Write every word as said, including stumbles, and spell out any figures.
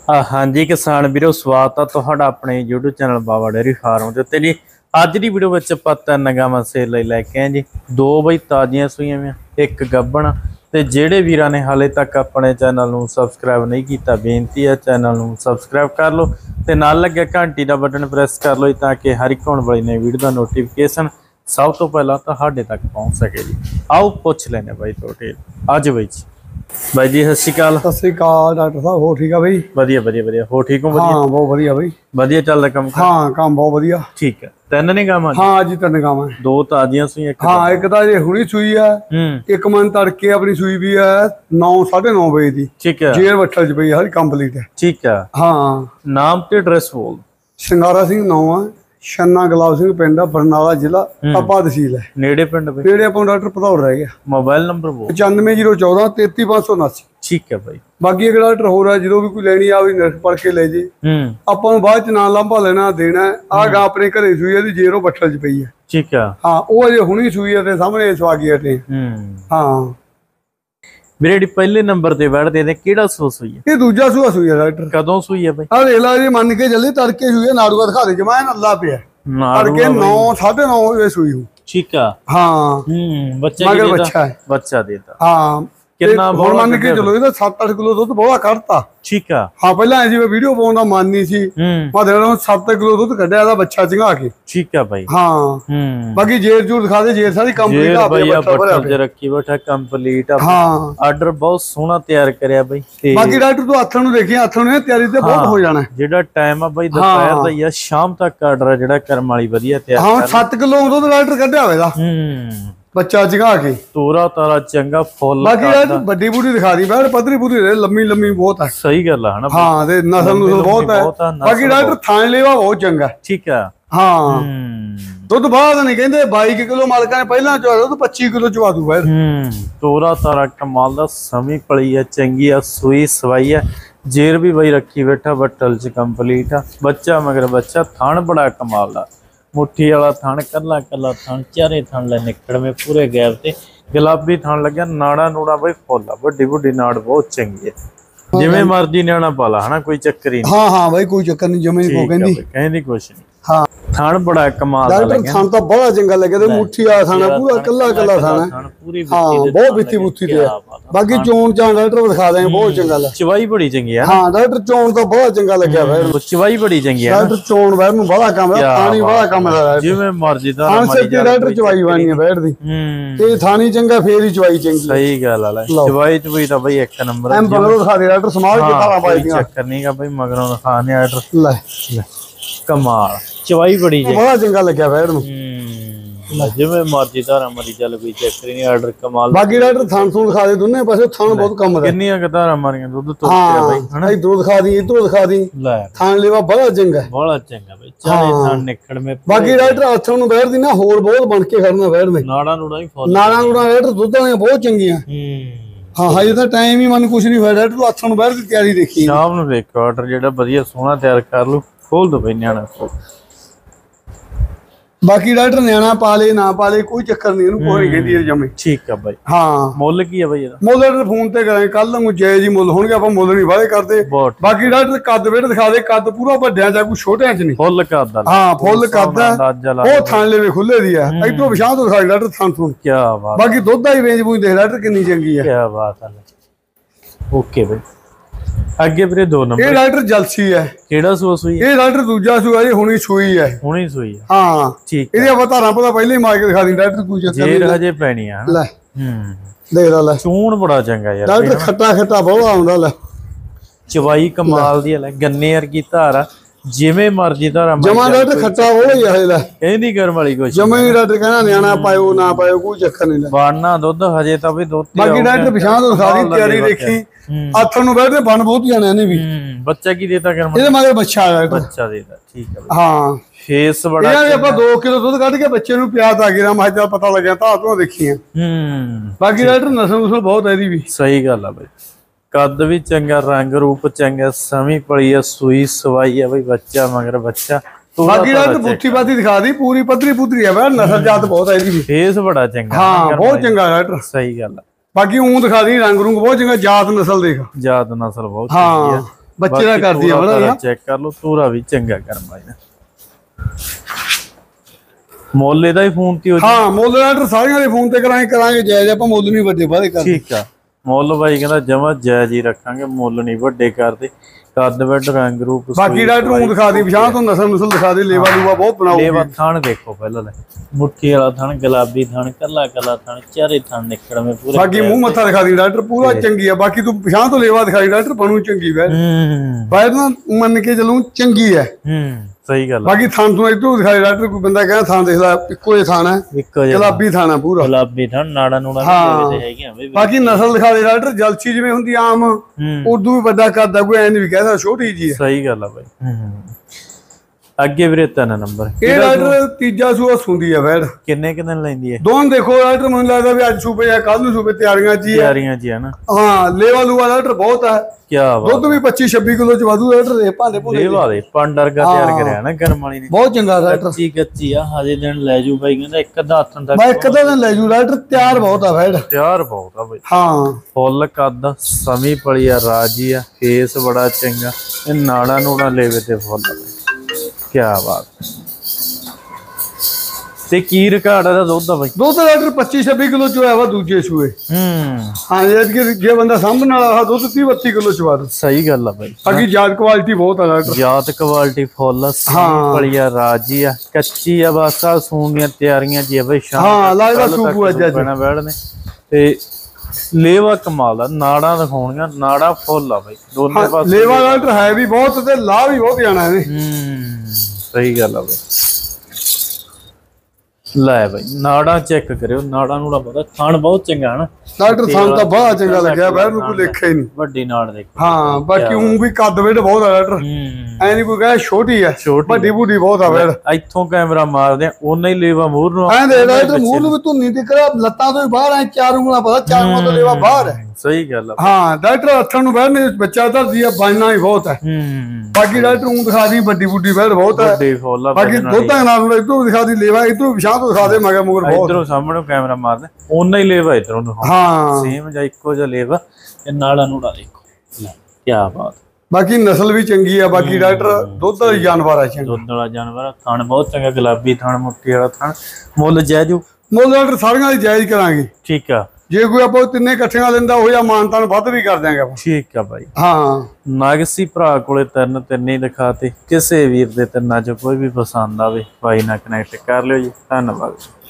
हाँ जी किसान वीरो स्वागत है तुहाडा अपने यूट्यूब चैनल बाबा डेयरी फार्म के उत्ते जी। अज की वीडियो में पता नगावां सेल लैके आए जी। दो बई ताजियां सूईयां में एक गब्बण ते जेड़े वीरां ने हाले तक अपने चैनल नूं सबसक्राइब नहीं किया बेनती है चैनल नूं सबसक्राइब कर लो ते नाल लगे घंटी का बटन प्रेस कर लो ताकि हर एक होने वाली नई वीडियो का नोटिफिकेशन सब तो पहला तुहाडे तक पहुँच सके जी। आओ पुछ लेने बाई टोटे अज बई जी। भाई जी सत श्री अकाल। सत श्री अकाल डॉक्टर साहब हो ठीक है भाई? वधिया वधिया वधिया हो ठीक हो? हाँ बहुत बढ़िया भाई वधिया चलदा काम? हाँ काम बहुत बढ़िया। ठीक है तीन ने गावां? हाँ जी तीन गावां दो ताजियां सूई एक हाँ एक तां ये हुणी सूई है एक मन तड़के अपनी सूई भी है नौ साढ़े नौ बजे दी। ठीक है जेर बट्ठल च पई हर कंप्लीट है। ठीक है हाँ नाम ते एड्रेस बोल। शंगारा सिंह नौ है छन्ना गुलाब सिंह पिंड है बरनाला जिला आपा तहसील है नेड़े पिंड नेड़े अपन डॉक्टर पधौर रह गया। मोबाइल नंबर बोल। पचानवे जीरो चौदह तेती पांच सौ उनासी। ठीक है भाई बाकी एक डॉक्टर हो रहा है जो भी कोई लेनी आ नर्स पढ़ के ले जी अपन बाद च ना लांभा लेना देना आ गा अपने घरे सूई है जेरो बट्ठल च पई है। ठीक है हाँ वो अजे हुणी सूई है सामने सवागी हटे। हाँ मेरे पहले नंबर ते बैठ दे केड़ा सो सूई है? ये दूजा सूआ सूई है डॉक्टर। कदों सूई है भाई? आ देख ला जी मन के चले तड़के सूई है नाड़ूआ दिखा दे जमाए अल्लाह पे है तड़के नौ साढ़े नौ बजे सूई हूँ। ठीक है हाँ हम्म बच्चा मगर बच्चा है बच्चा देता। हाँ कितना बोल मन के चलो ये सात आठ किलो दूध बहुत कढ़ता। ठीक है हाँ पहला जी मैं वीडियो पाउण दा मन नहीं सी मैं देख रहा सात किलो दूध कढ़िया दा बच्चा चंगा के। ठीक है भाई हाँ बाकी जेर जूर दिखा दे जेर सारी कंप्लीट आ भैया बट्ठल च रखी बैठा कंप्लीट। हाँ आर्डर बहुत सोहना तैयार करया भाई। बाकी डॉक्टर तू हत्थां नूं देखी हत्थां नूं तैयारी ते बहुत हो जाना जेड़ा टाइम आ भाई दोपहर दा या शाम तक आर्डर है जेड़ा करम वाली वधिया तैयार। हाँ सात किलो दूध डॉक्टर कढ़िया होवेगा बच्चा जगा के तोरा तारा चंगा फुल। बाकी यार बड़ी बूढ़ी दिखा दी बैठ पतली पूरी रहे लम्मी लम्मी बहुत है। सही गल है ना हाँ ते नस्ल नुस्ल बहुत है। बाकी डॉक्टर थाने लेवा बहुत चंगा। ठीक है हाँ दुध बाद नहीं कहते बाईस किलो मालका ने पहला चवा तो पच्चीस किलो चवा दू बैठ। तोरा तारा कमाल दा समी पड़ी है चंगी है सुई सवाई है जेर भी बई रखी बैठा बट्टल च कंप्लीट है बच्चा मगर बच्चा थान बड़ा कमाल दा मुट्ठी वाला थान कला कला थान चारे थान ले निकड़ में पूरे गैप ते गुलाबी थान लग्या नाड़ा नूड़ा बई फुल बड़ी बड़ी नाड़ बहुत चंगी है जिवें मर्जी न्याणा पाला है ना कोई चक्कर ही नहीं। हाँ हाँ भाई कोई चक्कर नहीं जमे को कहंदी कहंदी कुछ नहीं। हाँ थान बड़ा कमाल दा लगे थान तो बड़ा चंगा लगे ते मुट्ठी वाला थान पूरा कला कला थान पूरी हाँ बहुत बित्ती बुत्ती ते बाकी चोण चाण डॉक्टर दिखा देंगे बहुत चंगा लगे चवाई बड़ी चंगी है। हाँ डॉक्टर चोण तो बहुत चंगा लग्या भाई चवाई बड़ी चंगी है डॉक्टर चोण बैठ नु बड़ा काम है पानी बड़ा काम है जिवें मर्जी दा मारी जा डॉक्टर चवाई वानी है बैठ दी ते थानी चंगा फेर ही चवाई चंगी। सही गल है चवाई च भी ता भाई एक नंबर एम मगरों दिखा दे डॉक्टर समाल के खाला पाई दी चक्कर नहीं का भाई मगरों दिखाने डॉक्टर ले कमाल चवाई बड़ी बड़ा चंगा लग्या बैठ नु जिवें मर्जी धारा मरी चल कोई चक्कर नहीं आर्डर कमाल। बाकी डॉक्टर थान थून दिखा दे दोने पासे थान बहुत कम है कितनी क धारा मारियां दूध तो भाई हना दूध दिखा दी इधर दिखा दी ले थान लेवा बड़ा चंगा बड़ा चंगा भाई चाहे थान निकड़ में। बाकी डॉक्टर हथों नु बैठ दी ना होर बहुत बन के खड़ना बैठ में नाड़ा नूड़ा ही फुल नाड़ा नूड़ा डॉक्टर दूध वाली बहुत चंगियां। हाँ हाँ ये टाइम ही मन कुछ नहीं होया डॉक्टर तू हथों नु बैठ के तैयारी देखी शाम नु देखो आर्डर जेड़ा बढ़िया सोहना तैयार कर लो खोल दो भाई न्याणा खोल। बाकी डॉक्टर न्याणा पाले ना पाले कोई चक्कर नहीं कोई कहती है जमे। ठीक है भाई हाँ मुल की है भाई मुल डॉक्टर फोन ते करें कल जय जी मुल होंगे आप मुल नहीं वाले करते। बाकी डॉक्टर कद वेट दिखा दे कद पूरा वड्या चाहे कोई छोटे च नहीं फुल कद हाँ फुल कद वो थान लेवे खुले दी है इधरों पिछां तो दिखा डॉक्टर थान थून क्या बात। बाकी दुध दी रेंज पूछ देख डॉक्टर कितनी चंगी है क्या बात है। ओके भाई अगे फिर दो नंबर ये डॉक्टर जलसी है केड़ा सूआ सूई है? ये डॉक्टर दूजा सूआ ये हुणी सूई है हुणी सूई है। हाँ ठीक है इहदी बतारा पता पहले ही मार के दिखा दी डॉक्टर कोई चक्कर नहीं जेर हजे पैनी है ले हम्म देख ला चूण बड़ा चंगा यार डॉक्टर खट्टा खट्टा बहुत आउंदा ले चवाई कमाल दी ले गन्ने वर्गी धारा जिवें मर्जी धारा जमा डॉक्टर खट्टा वो ही है ले कहंदी करम वाली कुछ जमे ही डॉक्टर कहना न्याणा पायो ना पायो कोई चक्कर नहीं ले बाणना दुध हजे ता भी दुध बाकी डॉक्टर पिछां तो सारी तैयारी देखी हथों नु बैठे बन बहुत जाने ने भी बच्चा की देता करम इहदे मगर बच्चा है बच्चा देता। ठीक है हाँ फेस बड़ा यार ਆਪਾਂ दो किलो दूध ਕੱਢ के बच्चे नु पिया ता गिरा मैं जब पता लग गया था तो देखी है। हम्म बाकी डॉक्टर नस्ल नस्ल बहुत है दी भी सही गल है भाई कद भी चंगा रंग रूप चंगा समी पड़ी है सुई सवाई है भाई बच्चा मगर बच्चा बाकी डॉक्टर बुत्ती बाती दिखा दी पूरी पतली पुतली है नस्ल जात बहुत है दी फेस बड़ा चंगा हाँ बहुत चंगा डॉक्टर सही गल है। बाकी ऊं दिखा दी रंग रूंग बहुत चंगा जात नस्ल देखा जात नस्ल बहुत हाँ ਬੱਚੇ ਦਾ ਕਰਦੀ ਆ ਬੜਾ ਚੈੱਕ ਕਰ ਲਓ ਪੂਰਾ ਵੀ ਚੰਗਾ ਕਰਮ ਬਾਈ ਨੇ ਮੁੱਲ ਇਹਦਾ ਹੀ ਫੋਨ ਤੇ ਹੋ ਹਾਂ ਮੁੱਲ ਆਰਡਰ ਸਾਰਿਆਂ ਦੇ ਫੋਨ ਤੇ ਕਰਾਂਗੇ ਕਰਾਂਗੇ ਜਾਇਜ਼ ਆਪਾਂ ਮੁੱਲ ਨਹੀਂ ਵੱਡੇ ਵਾਦੇ ਕਰਦੇ ਠੀਕ ਆ ਮੁੱਲ ਬਾਈ ਕਹਿੰਦਾ ਜਮਾ ਜਾਇਜ਼ ਹੀ ਰੱਖਾਂਗੇ ਮੁੱਲ ਨਹੀਂ ਵੱਡੇ ਕਰਦੇ ਕੱਦ ਵੱਡ ਰੰਗ ਰੂਪ ਬਾਕੀ ਡਾਕਟਰ ਨੂੰ ਦਿਖਾ ਦੀ ਪਛਾਣ ਤੋਂ ਨਸਲ ਨਸਲ ਦਿਖਾ ਦੇ ਲੇਵਾ ਲੂਵਾ ਬਹੁਤ ਬਣਾਉਗੀ ਲੇਵਾ ਥਣ ਦੇਖੋ ਪਹਿਲਾਂ ਲੈ ਮੁੱਠੀ ਵਾਲਾ ਥਣ ਗੁਲਾਬੀ ਥਣ ਕੱਲਾ ਕੱਲਾ ਥਣ ਚਾਰੇ ਥਣ ਨਿਕੜਵੇਂ ਪੂਰੇ ਬਾਕੀ ਮੂੰਹ ਮੱਥਾ ਦਿਖਾ ਦੀ ਡਾਕਟਰ ਪੂਰਾ ਚੰਗੀ ਆ ਬਾਕੀ ਤੂੰ ਪਛਾਣ ਤੋਂ ਲੇਵਾ ਦਿਖਾਈ ਡਾਕਟਰ ਬਣੂ ਚੰਗੀ ਵੈ ਬਾਹਰ ਨਾ ਮੰਨ ਕੇ ਚੱਲੂ ਚੰਗੀ ਹੈ ਹੂੰ ਸਹੀ ਗੱਲ ਬਾਕੀ ਥਣ ਤੋਂ ਇਧਰੋਂ ਦਿਖਾਈ ਡਾਕਟਰ ਕੋਈ ਬੰਦਾ ਕਹਿੰਦਾ ਥਣ ਦੇਖ ਲੈ ਇੱਕੋ ਹੀ ਥਣ ਹੈ ਇੱਕੋ ਜਿਹਾ ਗੁਲਾਬੀ ਥਣ ਹੈ ਪੂਰਾ ਗੁਲਾਬੀ ਥਣ ਨਾੜਾ ਨੂੜਾ ਵੀ ਹੈਗੀਆਂ ਬਾਕੀ ਨਸਲ ਦਿਖਾ ਦੇ ਡਾਕਟਰ ਜਲਸੀ ਜਿਵੇਂ ਹੁੰਦੀ ਆਮ ਉਦੋਂ ਵੀ ਵੱਡਾ ਕਰਦਾ ਕੋਈ ਐ ਨਹੀਂ ਵੀ ਕਹਿੰਦਾ ਛੋਟੀ ਜੀ ਹੈ ਸਹੀ ਗੱਲ ਆ ਬਾਈ ਅੱਗੇ ਵੀਰੇ ਤਿੰਨ ਨੰਬਰ ਇਹ ਡਾਕਟਰ ਤੀਜਾ ਸੂਆ ਸੁੰਦੀ ਆ ਵੈੜ ਕਿੰਨੇ ਕਿੰਨੇ ਲੈਂਦੀ ਹੈ ਦੋਨ ਦੇਖੋ ਡਾਕਟਰ ਮੈਨੂੰ ਲੱਗਦਾ ਵੀ ਅੱਜ ਸੂਬੇ ਜਾਂ ਕੱਲ ਨੂੰ ਸੂਬੇ ਤਿਆਰੀਆਂ ਚ ਹੀ ਹੈ ਤਿਆਰੀਆਂ ਚ ਹੈ ਨਾ ਹਾਂ ਲੇਵਾ ਲੂਆ ਡਾਕਟਰ ਬਹੁਤ ਹੈ ਕੀ ਬਾਤ ਦੁੱਧ ਵੀ ਪੱਚੀ ਛੱਬੀ ਕਿਲੋ ਚ ਵਾਧੂ ਡਾਕਟਰ ਦੇ ਭਾਂਡੇ ਭੁੰਡੇ ਲੇਵਾ ਦੇ ਪੰਡਰਗਾ ਤਿਆਰ ਕਰਿਆ ਨਾ ਗਰਮ ਵਾਲੀ ਨੇ ਬਹੁਤ ਚੰਗਾ ਡਾਕਟਰ ਕੱਚੀ ਕੱਚੀ ਆ ਹਜੇ ਦਿਨ ਲੈ ਜੂ ਬਾਈ ਕਹਿੰਦਾ ਇੱਕ ਅੱਧਾ ਹੱਥਾਂ ਤੱਕ ਮੈਂ ਇੱਕ ਅੱਧਾ ਦਿਨ ਲੈ ਜੂ ਡਾਕਟਰ ਤਿਆਰ ਬਹੁਤ ਆ ਵੈੜ ਤਿਆਰ ਬਹੁਤ ਆ ਬਾਈ ਹਾਂ ਫੁੱਲ ਕੱਦ ਸਮੀ ਪਲੀ ਆ ਰਾਜੀ ਆ ਫੇਸ ਬੜਾ ਚੰਗਾ ਇਹ ਨਾੜਾ ਨੂੜਾ ਲੈਵੇ ਤੇ ਫੁੱਲ ਕੀ ਬਾਤ ਤੇ ਕੀ ਰਿਕਾਰਡ ਦਾ ਦੁੱਧ ਦਾ ਬਾਈ ਦੁੱਧ ਡਾਕਟਰ ਪੱਚੀ ਛੱਬੀ ਕਿਲੋ ਚ ਹੋਇਆ ਵਾ ਦੂਜੇ ਸੂਏ ਹੂੰ ਹਾਂ ਜੇ ਜੇ ਬੰਦਾ ਸਾਂਭਣ ਵਾਲਾ ਆ ਦੁੱਧ ਤੀਹ ਬੱਤੀ ਕਿਲੋ ਚ ਵਾ ਸਹੀ ਗੱਲ ਆ ਬਾਈ ਬਾਕੀ ਜਾਤ ਕੁਆਲਿਟੀ ਬਹੁਤ ਆ ਡਾਕਟਰ ਜਾਤ ਕੁਆਲਿਟੀ ਫੁੱਲ ਸਮੀ ਪਲੀ ਆ ਰਾਜੀ ਆ ਕੱਚੀ ਆ ਬਸ ਆ ਸੂਣ ਦੀਆਂ ਤਿਆਰੀਆਂ ਜੀ ਆ ਬਾਈ ਸ਼ਾਮ ਹਾਂ ਲੱਗਦਾ ਸੂਪੂ ਅੱਜ ਅੱਜ ਬਣਾ ਬੈਠ ਨੇ ਤੇ ਲੇਵਾ ਕਮਾਲ ਆ ਨਾੜਾਂ ਦਿਖਾਉਣੀਆਂ ਨਾੜਾ ਫੁੱਲ ਆ ਬਾਈ ਦੋਨੇ ਪਾਸੇ ਲੇਵਾ ਡਾਕਟਰ ਹੈ ਵੀ ਬਹੁਤ ਤੇ ਲਾਹ ਵੀ ਬਹੁਤ ਜਾਣਾ ਇਹਨੇ ਹੂੰ ਸਹੀ ਗੱਲ ਆ ਬਾਈ ਲੈ ਬਾਈ ਨਾੜਾ ਚੈੱਕ ਕਰਿਓ ਨਾੜਾ ਨੂੜਾ ਪਤਾ ਖਾਣ ਬਹੁਤ ਚੰਗਾ ਨਾ ਡਾਕਟਰ ਸਾਨੂੰ ਤਾਂ ਬਹੁਤ ਚੰਗਾ ਲੱਗਿਆ ਬੈਰ ਨੂੰ ਕੋਈ ਲੇਖਾ ਹੀ ਨਹੀਂ ਵੱਡੀ ਨਾੜ ਦੇਖੋ ਹਾਂ ਬਾਕੀ ਉਹ ਵੀ ਕੱਦ ਵੇੜ ਬਹੁਤ ਆ ਡਾਕਟਰ ਐ ਨਹੀਂ ਕੋਈ ਕਹੇ ਛੋਟੀ ਹੈ ਵੱਡੀ ਬੁੱਢੀ ਬਹੁਤ ਆ ਵੇੜ ਇੱਥੋਂ ਕੈਮਰਾ ਮਾਰਦੇ ਆ ਉਹਨਾਂ ਹੀ ਲੇਵਾ ਮੂਰ ਨੂੰ ਐ ਦੇ ਡਾਕਟਰ ਮੂਰ ਨੂੰ ਵੀ ਧੁੰਨੀ ਤੇ ਕਰਾ ਲੱਤਾਂ ਤੋਂ ਬਾਹਰ ਐ ਚਾਰ ਉਂਗਲਾਂ ਪਤਾ ਚਾਰ ਉਂਗਲਾਂ ਤੋਂ ਲੇਵਾ ਬਾਹਰ ਹੈ ਸਹੀ ਗੱਲ ਆ ਹਾਂ ਡਾਕਟਰ ਹੱਥਾਂ ਨੂੰ ਬੈਠਨੇ ਬੱਚਾ ਧਰਦੀ ਆ ਬਣਨਾ ਹੀ ਬਹੁਤ ਹੈ ਬਾਕੀ ਡਾਕਟਰ ਨੂੰ ਦਿਖਾ ਦੀ ਵੱਡੀ ਬੁੱਢੀ ਬੈੜ ਬਹੁਤ ਹੈ ਬਾਕੀ ਦੋਤਾਂ ਨਾਲ ਇਧਰੋਂ ਦਿਖਾ ਦੀ ਲੇਵਾ ਇਧਰੋਂ ਵਿਸ਼ਾਂ ਤੋਂ ਦਿਖਾ ਦੇ ਮਗਰ ਮਗਰ ਬਹੁਤ ਇਧਰੋਂ ਸਾਹਮਣੇ ਕੈਮਰਾ ਮਾਰਦੇ ਉਹਨਾਂ ਹੀ ਲੇਵਾ ਇਧਰੋਂ ਹਾਂ ਸੇਮ ਜਾਂ ਇੱਕੋ ਜਿਹਾ ਲੇਵਾ ਤੇ ਨਾੜਾ ਨੂੜਾ ਦੇਖੋ ਕੀ ਬਾਤ ਬਾਕੀ ਨਸਲ ਵੀ ਚੰਗੀ ਆ ਬਾਕੀ ਡਾਕਟਰ ਦੁੱਧ ਵਾਲੀ ਜਾਨਵਰ ਆ ਚੰਗਾ ਦੁੱਧ ਵਾਲਾ ਜਾਨਵਰ ਥਣ ਬਹੁਤ ਚੰਗਾ ਗੁਲਾਬੀ ਥਣ ਮੁੱਠੀ ਵਾਲਾ ਥਣ ਮੁੱਲ ਜਾਇਜ਼ ਮੁੱਲ ਡਾਕਟਰ ਸਾਰੀਆਂ ਦੀ ਜਾਇਜ਼ ਕਰਾਂਗੇ ਠੀਕ ਆ ਜੇ ਕੋਈ ਆਪਾਂ ਤਿੰਨੇ ਇਕੱਠਿਆਂ ਲੈਂਦਾ ਉਹ ਜਾਂ ਮਾਨਤਾਨ ਵੱਧ ਵੀ ਕਰ ਦਿਆਂਗੇ ਆਪਾਂ ਠੀਕ ਆ ਬਾਈ ਹਾਂ ਨਾਗਸੀ ਭਰਾ ਕੋਲੇ ਤਿੰਨ ਤਿੰਨ ਹੀ ਦਿਖਾਤੇ ਕਿਸੇ ਵੀਰ ਦੇ ਤਿੰਨਾਂ ਚ ਕੋਈ ਵੀ ਪਸੰਦ ਆਵੇ ਬਾਈ ਨਾਲ ਕਨੈਕਟ ਕਰ ਲਿਓ ਜੀ ਧੰਨਵਾਦ।